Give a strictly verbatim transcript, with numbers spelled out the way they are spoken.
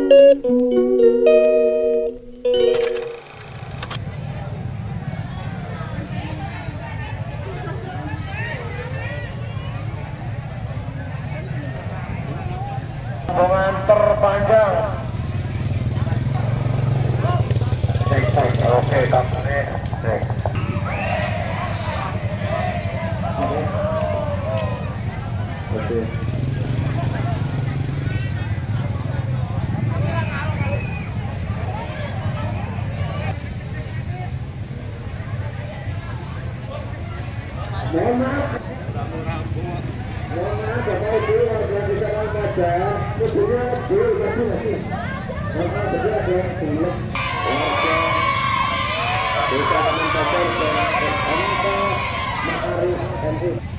Rombongan terpanjang. Cek cek, oke kamarnya cek. Oke. Mohon maaf. Mohon maaf Bapak Ibu warga desa Kawajar, khususnya Bu masih masih. Mohon maaf berdua ada yang sebelum warga desa Kawajar dan M K Ma'arif M I.